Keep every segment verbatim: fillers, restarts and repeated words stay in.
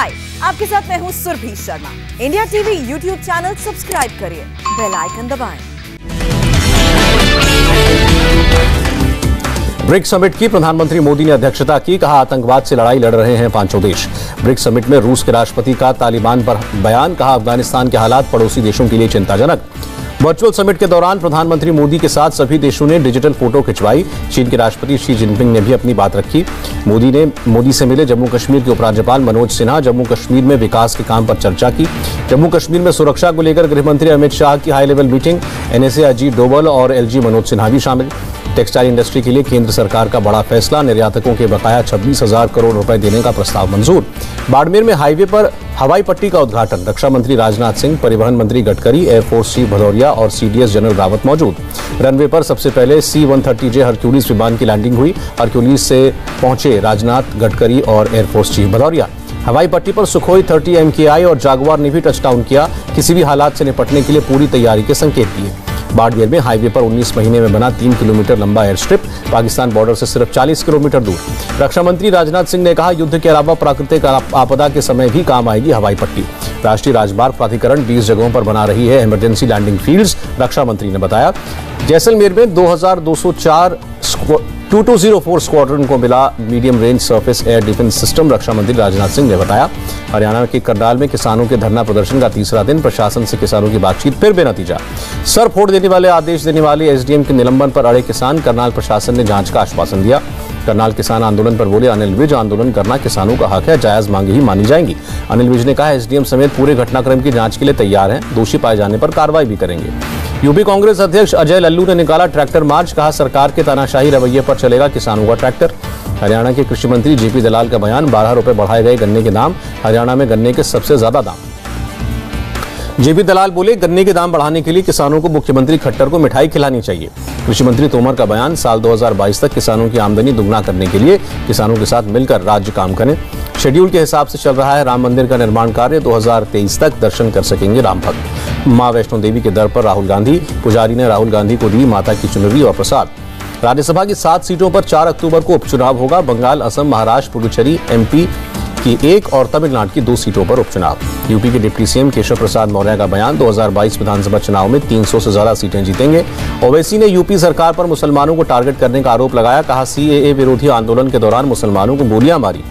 हाय, आपके साथ मैं हूं Surbhi Sharma. India TV YouTube channel subscribe करिए, बेल आइकन दबाएं। ब्रिक्स समिट की प्रधानमंत्री मोदी ने अध्यक्षता की। कहा, आतंकवाद से लड़ाई लड़ रहे हैं पांचों देश। ब्रिक्स समिट में रूस के राष्ट्रपति का तालिबान पर बयान। कहा, अफगानिस्तान के हालात पड़ोसी देशों के लिए चिंताजनक। वर्चुअल समिट के दौरान प्रधानमंत्री मोदी के साथ सभी देशों ने डिजिटल फोटो खिंचवाई। चीन के राष्ट्रपति शी जिनपिंग ने भी अपनी बात रखी। मोदी ने मोदी से मिले जम्मू कश्मीर के उपराज्यपाल मनोज सिन्हा। जम्मू कश्मीर में विकास के काम पर चर्चा की। जम्मू कश्मीर में सुरक्षा को लेकर गृह मंत्री अमित शाह की high level meeting. NSA Ajit Doval और एलजी मनोज सिन्हा भी शामिल। टेक्सटाइल इंडस्ट्री के लिए केंद्र सरकार का बड़ा फैसला। निर्यातकों के बकाया छब्बीस हजार करोड़ रुपए देने का प्रस्ताव मंजूर। बाड़मेर में हाईवे पर हवाई पट्टी का उद्घाटन। रक्षा मंत्री राजनाथ सिंह, परिवहन मंत्री गडकरी, एयरफोर्स चीफ भदौरिया और सीडीएस जनरल रावत मौजूद। रनवे पर सबसे पहले C one thirty J Hercules विमान की लैंडिंग हुई। हरक्यूलिस से पहुंचे राजनाथ, गडकरी और एयरफोर्स चीफ भदौरिया। हवाई पट्टी पर सुखोई थर्टी एम के आई और जागवार ने भी टचडाउन किया। किसी भी हालात से निपटने के लिए पूरी तैयारी के संकेत दिए। बाड़मेर में हाईवे पर उन्नीस महीने में बना तीन किलोमीटर लंबा एयर स्ट्रिप। पाकिस्तान बॉर्डर से सिर्फ चालीस किलोमीटर दूर। रक्षा मंत्री राजनाथ सिंह ने कहा, युद्ध के अलावा प्राकृतिक आपदा के समय भी काम आएगी हवाई पट्टी। राष्ट्रीय राजमार्ग प्राधिकरण बीस जगहों पर बना रही है इमरजेंसी लैंडिंग फील्ड्स। रक्षा मंत्री ने बताया, जैसलमेर में दो हजार दो सौ चार two two zero four squadron को मिला medium range surface air defence system. रक्षा मंत्री राजनाथ सिंह ने बताया, हरियाणा के करनाल में किसानों के धरना प्रदर्शन का तीसरा दिन। प्रशासन से किसानों की बातचीत फिर बेनतीजा। सर फोड़ देने वाले आदेश देने वाले एसडीएम के निलंबन पर अड़े किसान। करनाल प्रशासन ने जांच का आश्वासन दिया। करनाल किसान आंदोलन पर बोले अनिल विज, आंदोलन करना किसानों का हक है, जायज मांगे ही मानी जाएंगी। अनिल विज ने कहा, एसडीएम समेत पूरे घटनाक्रम की जांच के लिए तैयार हैं। दोषी पाए जाने पर कार्रवाई भी करेंगे। यूपी कांग्रेस अध्यक्ष अजय लल्लू ने निकाला ट्रैक्टर मार्च। कहा, सरकार के तानाशाही रवैये पर चलेगा किसानों का ट्रैक्टर। हरियाणा के कृषि मंत्री जेपी दलाल का बयान। बारह रुपए बढ़ाए गए गन्ने के दाम। हरियाणा में गन्ने के सबसे ज्यादा दाम। जेपी दलाल बोले, गन्ने के दाम बढ़ाने के लिए किसानों को मुख्यमंत्री खट्टर को मिठाई खिलानी चाहिए। कृषि मंत्री तोमर का बयान। साल दो हजार बाईस तक किसानों की आमदनी दुगना करने के लिए किसानों के साथ मिलकर राज्य काम करें। शेड्यूल के हिसाब से चल रहा है राम मंदिर का निर्माण कार्य। दो हजार तेईस तक दर्शन कर सकेंगे राम भक्त। मां वैष्णो देवी के दर पर राहुल गांधी। पुजारी ने राहुल गांधी को दी माता की चुनरी और प्रसाद। राज्यसभा की सात सीटों पर चार अक्टूबर को उपचुनाव होगा। बंगाल, असम, महाराष्ट्र, पुडुचेरी, एमपी की एक और तमिलनाडु की दो सीटों पर उपचुनाव। यूपी के डिप्टी सीएम केशव प्रसाद मौर्य का बयान। दो हजार बाईस विधानसभा चुनाव में तीन सौ से ज्यादा सीटें जीतेंगे। ओवैसी ने यूपी सरकार पर मुसलमानों को टारगेट करने का आरोप लगाया। कहा, सीएए विरोधी आंदोलन के दौरान मुसलमानों को गोलियां मारी।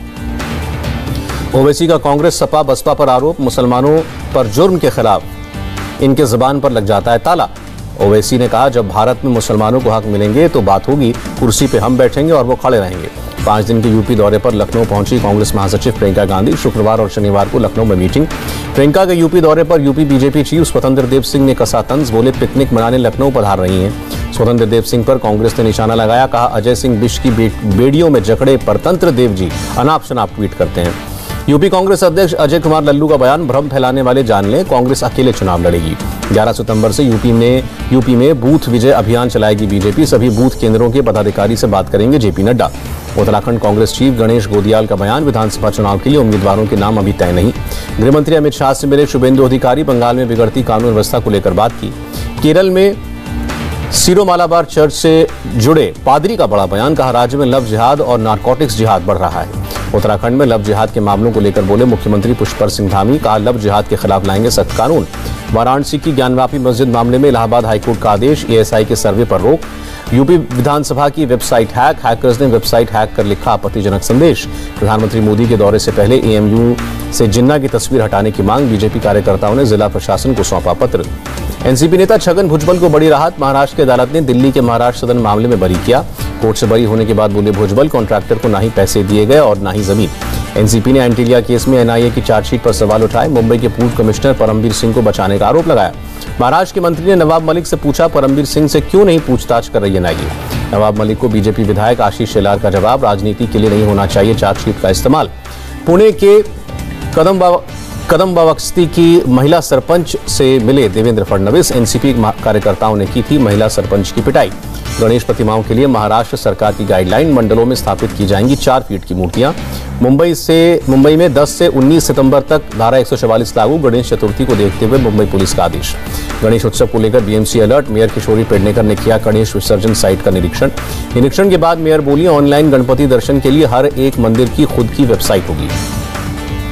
ओवैसी का कांग्रेस, सपा, बसपा पर आरोप। मुसलमानों पर जुर्म के खिलाफ इनके जुबान पर लग जाता है ताला। ओवैसी ने कहा, जब भारत में मुसलमानों को हक मिलेंगे तो बात होगी। कुर्सी पे हम बैठेंगे और वो खड़े रहेंगे। पांच दिन के यूपी दौरे पर लखनऊ पहुंची कांग्रेस महासचिव प्रियंका गांधी। शुक्रवार और शनिवार को लखनऊ में मीटिंग। प्रियंका के यूपी दौरे पर यूपी बीजेपी चीफ स्वतंत्र देव सिंह ने कसा तंज। बोले, पिकनिक मनाने लखनऊ पधार रही हैं। स्वतंत्र देव सिंह पर कांग्रेस ने निशाना लगाया। कहा, अजय सिंह बिश की बेड़ियों में जकड़े परतंत्र देव जी अनाप शनाप ट्वीट करते हैं। यूपी कांग्रेस अध्यक्ष अजय कुमार लल्लू का बयान। भ्रम फैलाने वाले जान लें, कांग्रेस अकेले चुनाव लड़ेगी। ग्यारह सितंबर से यूपी में यूपी में बूथ विजय अभियान चलाएगी बीजेपी। सभी बूथ केंद्रों के पदाधिकारी से बात करेंगे जेपी नड्डा। उत्तराखंड कांग्रेस चीफ गणेश गोदियाल का बयान। विधानसभा चुनाव के लिए उम्मीदवारों के नाम अभी तय नहीं। गृहमंत्री अमित शाह से मिले शुभेंदु अधिकारी। बंगाल में बिगड़ती कानून व्यवस्था को लेकर बात की। केरल में सीरो मालाबार चर्च से जुड़े पादरी का बड़ा बयान। कहा, राज्य में लव जिहाद और नारकोटिक्स जिहाद बढ़ रहा है। उत्तराखंड में लव जिहाद के मामलों को लेकर बोले मुख्यमंत्री पुष्कर सिंह धामी। कहा, लव जिहाद के खिलाफ लाएंगे सख्त कानून। वाराणसी की ज्ञानवापी मस्जिद मामले में इलाहाबाद हाईकोर्ट का आदेश। एएसआई के सर्वे पर रोक। यूपी विधानसभा की वेबसाइट हैक। हैकर्स ने वेबसाइट हैक कर लिखा आपत्तिजनक संदेश। प्रधानमंत्री मोदी के दौरे से पहले एएमयू से जिन्ना की तस्वीर हटाने की मांग। बीजेपी कार्यकर्ताओं ने जिला प्रशासन को सौंपा पत्र। एनसीपी नेता छगन भुजबल को बड़ी राहत। महाराष्ट्र की अदालत ने दिल्ली के महाराष्ट्र सदन मामले में बरी किया। कोर्ट से बरी होने के बाद बोले भुजबल, कॉन्ट्रैक्टर को ना ही पैसे दिए गए और ना ही जमीन। एनसीपी ने एंटीलिया केस में एनआईए की चार्जशीट पर सवाल उठाए। मुंबई के पूर्व कमिश्नर परमबीर सिंह को बचाने का आरोप लगाया। महाराष्ट्र के मंत्री ने नवाब मलिक से पूछा, परमबीर सिंह से क्यों नहीं पूछताछ कर रही एनआईए। नवाब मलिक को बीजेपी विधायक आशीष शेलार का जवाब। राजनीति के लिए नहीं होना चाहिए चार्जशीट का इस्तेमाल। पुणे के कदम कदम बवक्स्ती की महिला सरपंच से मिले देवेंद्र फडणवीस। एनसीपी कार्यकर्ताओं ने की थी महिला सरपंच की पिटाई। गणेश प्रतिमाओं के लिए महाराष्ट्र सरकार की गाइडलाइन। मंडलों में स्थापित की जाएंगी चार फीट की मूर्तियां। मुंबई से मुंबई में दस से उन्नीस सितंबर तक धारा एक सौ चवालीस लागू। गणेश चतुर्थी को देखते हुए मुंबई पुलिस का आदेश। गणेश उत्सव को लेकर BMC alert. Mayor Kishori Pednekar ने किया गणेश विसर्जन साइट का निरीक्षण। निरीक्षण के बाद मेयर बोली, ऑनलाइन गणपति दर्शन के लिए हर एक मंदिर की खुद की वेबसाइट होगी।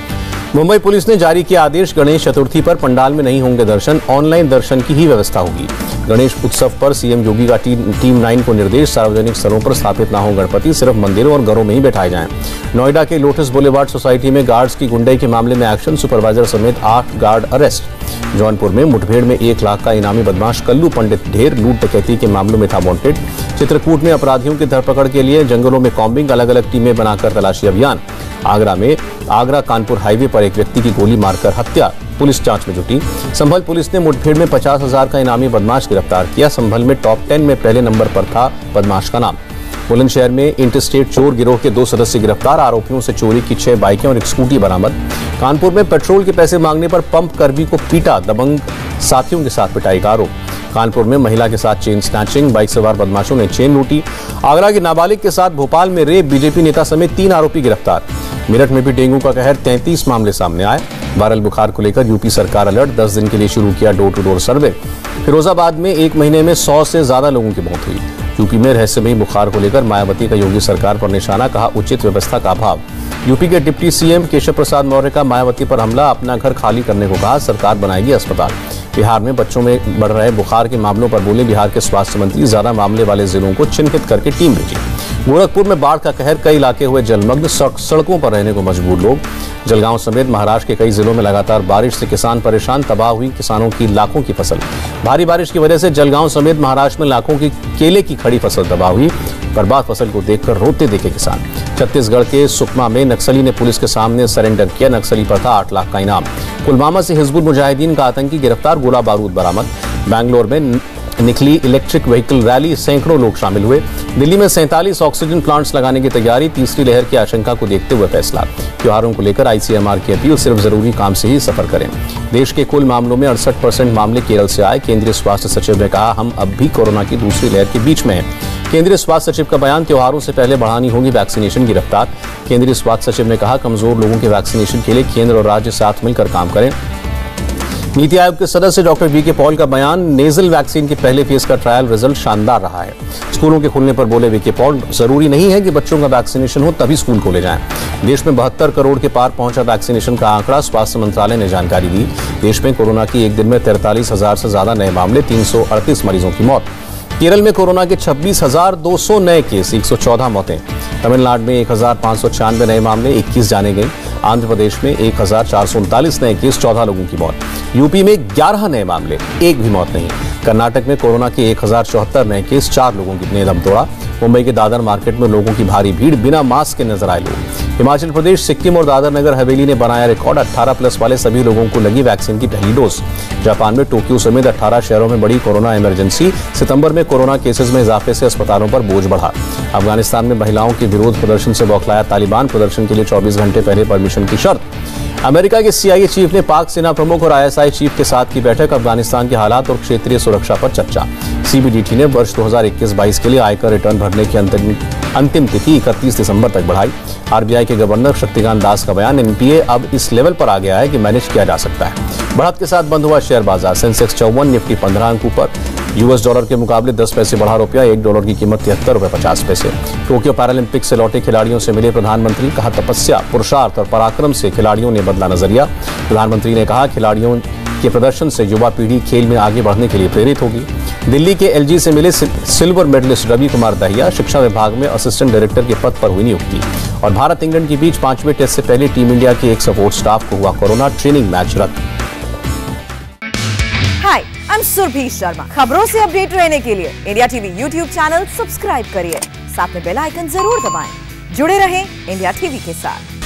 मुंबई पुलिस ने जारी किया आदेश, गणेश चतुर्थी पर पंडाल में नहीं होंगे दर्शन, ऑनलाइन दर्शन की ही व्यवस्था होगी। गणेश उत्सव पर सीएम योगी का टी, टीम नाइन को निर्देश, सार्वजनिक स्थलों पर स्थापित ना हो गणपति, सिर्फ मंदिरों और घरों में ही बैठाए जाएं। नोएडा के लोटस बुलेवार्ड सोसाइटी में गार्ड्स की गुंडाई के मामले में एक्शन, सुपरवाइजर समेत आठ गार्ड अरेस्ट। जौनपुर में मुठभेड़ में एक लाख का इनामी बदमाश कल्लू पंडित ढेर, लूट डकैती के मामलों में था वांटेड। चित्रकूट में अपराधियों की धरपकड़ के लिए जंगलों में कॉम्बिंग, अलग अलग टीमें बनाकर तलाशी अभियान। आगरा में आगरा कानपुर हाईवे पर एक व्यक्ति की गोली मारकर हत्या, पुलिस जांच में जुटी। संभल पुलिस ने मुठभेड़ में पचास हजार का इनामी बदमाश गिरफ्तार किया। संभल में टॉप टेन में पहले नंबर पर था बदमाश का नाम। बुलंदशहर में इंटरस्टेट चोर गिरोह के दो सदस्य गिरफ्तार, आरोपियों से चोरी की छह बाइकें और एक स्कूटी बरामद। कानपुर में पेट्रोल के पैसे मांगने पर पंप कर्मी को पीटा, दबंग साथियों के साथ पिटाई का आरोप। कानपुर में महिला के साथ चेन स्नैचिंग, बाइक सवार बदमाशों ने चेन लूटी। आगरा के नाबालिग के साथ भोपाल में रेप, बीजेपी नेता समेत तीन आरोपी गिरफ्तार। मेरठ में भी डेंगू का कहर, तैंतीस मामले सामने आए। वायरल बुखार को लेकर यूपी सरकार अलर्ट, दस दिन के लिए शुरू किया door to door survey. Firozabad में एक महीने में सौ से ज्यादा लोगों की मौत हुई। यूपी में रहस्यमयी बुखार को लेकर मायावती का योगी सरकार पर निशाना, कहा उचित व्यवस्था का अभाव। यूपी के डिप्टी सीएम केशव प्रसाद मौर्य का मायावती पर हमला, अपना घर खाली करने को कहा, सरकार बनाएगी अस्पताल। बिहार में बच्चों में बढ़ रहे बुखार के मामलों पर बोले बिहार के स्वास्थ्य मंत्री, ज्यादा मामले वाले जिलों को चिन्हित करके टीम भेजी। गोरखपुर में बाढ़ का कहर, कई इलाके हुए जलमग्न, सड़कों पर रहने को मजबूर लोग। जलगांव समेत महाराष्ट्र के कई जिलों में लगातार बारिश से किसान परेशान, तबाह हुई किसानों की लाखों की फसल। भारी बारिश की वजह से जलगांव समेत महाराष्ट्र में लाखों की केले की खड़ी फसल तबाह हुई। बर्बाद फसल को देखकर रोते देखे किसान। छत्तीसगढ़ के सुकमा में नक्सली ने पुलिस के सामने सरेंडर किया, नक्सली पर था आठ लाख का इनाम। पुलवामा से हिजबुल मुजाहिदीन का आतंकी गिरफ्तार, गोला बारूद बरामद। बैंगलोर में निकली इलेक्ट्रिक व्हीकल रैली, सैकड़ों लोग शामिल हुए। दिल्ली में सैंतालीस ऑक्सीजन प्लांट्स लगाने की तैयारी, तीसरी लहर की आशंका को देखते हुए फैसला। त्योहारों को लेकर आईसीएमआर की अपील, सिर्फ जरूरी काम से ही सफर करें। देश के कुल मामलों में अड़सठ परसेंट मामले केरल से आए। केंद्रीय स्वास्थ्य सचिव ने कहा हम अब भी कोरोना की दूसरी लहर के बीच में हैं। केंद्रीय स्वास्थ्य सचिव का बयान, त्योहारों से पहले बढ़ानी होगी वैक्सीनेशन की रफ्तार। केंद्रीय स्वास्थ्य सचिव ने कहा कमजोर लोगों के वैक्सीनेशन के लिए केंद्र और राज्य साथ मिलकर काम करें। नीति आयोग के सदस्य डॉक्टर वी के पॉल का बयान, नेजल वैक्सीन के पहले फेज का ट्रायल रिजल्ट शानदार रहा है। स्कूलों के खुलने पर बोले वी के पॉल, जरूरी नहीं है कि बच्चों का वैक्सीनेशन हो तभी स्कूल खोले जाएं। देश में बहत्तर करोड़ के पार पहुंचा वैक्सीनेशन का आंकड़ा, स्वास्थ्य मंत्रालय ने जानकारी दी। देश में कोरोना की एक दिन में तैंतालीस हजार से ज्यादा नए मामले, तीन सौ अड़तीस मरीजों की मौत। केरल में कोरोना के छब्बीस हजार दो सौ नए केस, एक सौ चौदह मौतें। तमिलनाडु में एक हजार पांच सौ छियानवे नए मामले, इक्कीस जाने गए। आंध्र प्रदेश में एक हजार चार सौ उनतालीस नए केस, चौदह लोगों की मौत। यूपी में ग्यारह नए मामले, एक भी मौत नहीं। कर्नाटक में कोरोना के एक हजार चौहत्तर नए केस, चार लोगों ने दम तोड़ा। मुंबई के दादर मार्केट में लोगों की भारी भीड़, बिना मास्क के नजर आए लोग। हिमाचल प्रदेश, सिक्किम और दादर नगर हवेली ने बनाया रिकॉर्ड, अठारह प्लस वाले सभी लोगों को लगी वैक्सीन की पहली डोज। जापान में टोक्यो समेत अठारह शहरों में बड़ी कोरोना इमरजेंसी, सितंबर में कोरोना केसेस में इजाफे से अस्पतालों पर बोझ बढ़ा। अफगानिस्तान में महिलाओं के विरोध प्रदर्शन से बौखलाया तालिबान, प्रदर्शन के लिए चौबीस घंटे पहले परमिशन की शर्त। अमेरिका के सीआईए चीफ ने पाक सेना प्रमुख और आईएसआई चीफ के साथ की बैठक, अफगानिस्तान के हालात और क्षेत्रीय सुरक्षा पर चर्चा। सीबीडीटी ने वर्ष दो हज़ार इक्कीस बाईस के लिए आयकर रिटर्न भरने की अंतिम अंतिम तिथि इकतीस दिसंबर तक बढ़ाई। आरबीआई के गवर्नर शक्तिकांत दास का बयान, एनपीए अब इस लेवल पर आ गया है कि मैनेज किया जा सकता है। बढ़त के साथ बंद हुआ शेयर बाजार, सेंसेक्स चौवन, निफ्टी पंद्रह अंक ऊपर। यूएस डॉलर के मुकाबले दस पैसे बढ़ा रुपया, एक डॉलर की कीमत तिहत्तर रुपए पचास पैसे। टोक्यो पैरालंपिक से लौटे खिलाड़ियों से मिले प्रधानमंत्री, कहा तपस्या, पुरुषार्थ और पराक्रम से खिलाड़ियों ने बदला नजरिया। प्रधानमंत्री ने कहा खिलाड़ियों के प्रदर्शन से युवा पीढ़ी खेल में आगे बढ़ने के लिए प्रेरित होगी। दिल्ली के एलजी से मिले सिल्वर मेडलिस्ट रवि कुमार दहिया, शिक्षा विभाग में असिस्टेंट डायरेक्टर के पद पर हुई नियुक्ति। और भारत इंग्लैंड के बीच पांचवें टेस्ट से पहले टीम इंडिया के एक सपोर्ट स्टाफ को हुआ कोरोना, ट्रेनिंग मैच रद्द। Hi, I am Surabhi Sharma. खबरों से अपडेट रहने के लिए India TV YouTube channel subscribe करिए, साथ में बेल आइकन जरूर दबाएं। जुड़े रहें इंडिया टीवी के साथ।